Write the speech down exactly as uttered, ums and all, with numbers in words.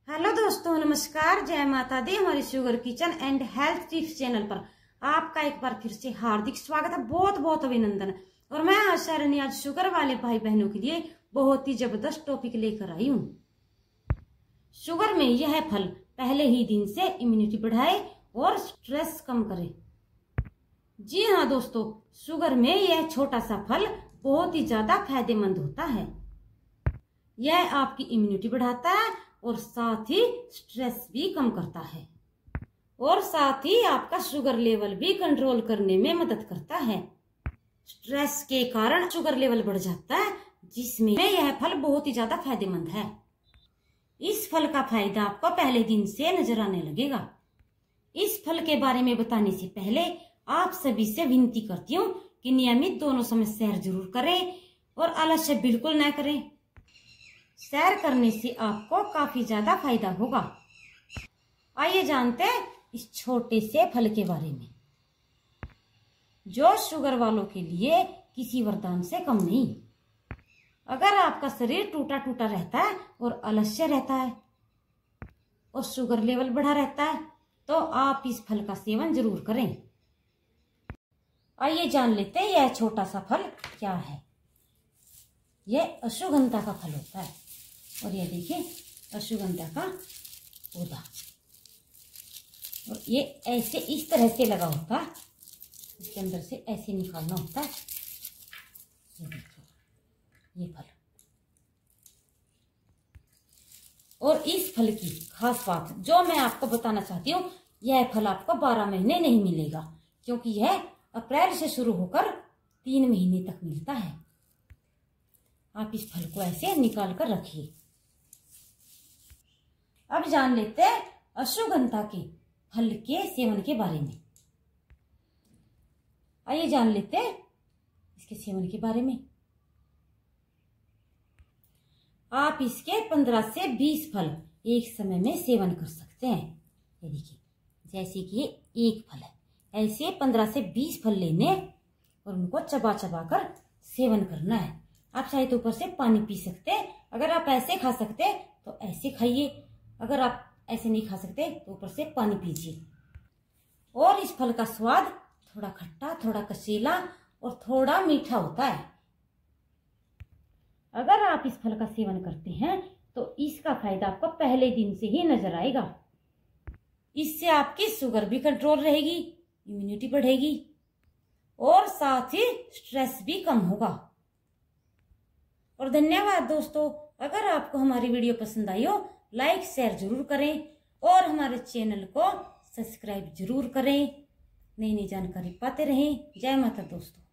Hello दोस्तों, नमस्कार, जय माता दी। हमारी sugar kitchen and health tips channel पर आपका एक बार फिर से हार्दिक स्वागत है। बहुत बहुत अभिनंदन। और मैं आशा रानी आज शुगर वाले भाई बहनों के लिए बहुत ही जबरदस्त टॉपिक लेकर आई हूँ। शुगर में यह फल पहले ही दिन से इम्यूनिटी बढ़ाए और स्ट्रेस कम करे। जी हाँ दोस्तों, शुगर में यह छोटा सा फल बहुत ही ज्यादा फायदेमंद होता है। यह आपकी इम्यूनिटी बढ़ाता है और साथ ही स्ट्रेस भी कम करता है और साथ ही आपका शुगर लेवल भी कंट्रोल करने में मदद करता है। स्ट्रेस के कारण शुगर लेवल बढ़ जाता है, जिसमें यह फल बहुत ही ज्यादा फायदेमंद है। इस फल का फायदा आपको पहले दिन से नजर आने लगेगा। इस फल के बारे में बताने से पहले आप सभी से विनती करती हूँ कि नियमित दोनों समय सैर जरूर करें और आलस्य बिल्कुल न करें। सैर करने से आपको काफी ज्यादा फायदा होगा। आइए जानते हैं इस छोटे से फल के बारे में, जो शुगर वालों के लिए किसी वरदान से कम नहीं। अगर आपका शरीर टूटा टूटा रहता है और आलस्य रहता है और शुगर लेवल बढ़ा रहता है, तो आप इस फल का सेवन जरूर करें। आइए जान लेते हैं यह छोटा सा फल क्या है। यह अश्वगंधा का फल होता है और ये देखिए अश्वगंधा का पौधा, और ये ऐसे इस तरह से लगा होता है, इसके अंदर से ऐसे निकालना होता है। ये देखिए ये फल। और इस फल की खास बात जो मैं आपको बताना चाहती हूँ, यह फल आपको बारह महीने नहीं मिलेगा, क्योंकि यह अप्रैल से शुरू होकर तीन महीने तक मिलता है। आप इस फल को ऐसे निकाल कर रखिए। अब जान लेते हैं अश्वगंधा के फल के सेवन के बारे में। आइए जान लेते हैं इसके सेवन के बारे में। आप इसके पंद्रह से बीस फल एक समय में सेवन कर सकते हैं। ये देखिए, जैसे कि ये एक फल है, ऐसे पंद्रह से बीस फल लेने और उनको चबा चबा कर सेवन करना है। आप चाहे तो ऊपर से पानी पी सकते हैं। अगर आप ऐसे खा सकते हैं तो ऐसे खाइए, अगर आप ऐसे नहीं खा सकते तो ऊपर से पानी पीजिए। और इस फल का स्वाद थोड़ा खट्टा, थोड़ा कसीला और थोड़ा मीठा होता है। अगर आप इस फल का सेवन करते हैं तो इसका फायदा आपको पहले दिन से ही नजर आएगा। इससे आपकी शुगर भी कंट्रोल रहेगी, इम्यूनिटी बढ़ेगी और साथ ही स्ट्रेस भी कम होगा। और धन्यवाद दोस्तों। अगर आपको हमारी वीडियो पसंद आई हो, लाइक शेयर जरूर करें और हमारे चैनल को सब्सक्राइब जरूर करें। नई नई जानकारी पाते रहें। जय माता दोस्तों।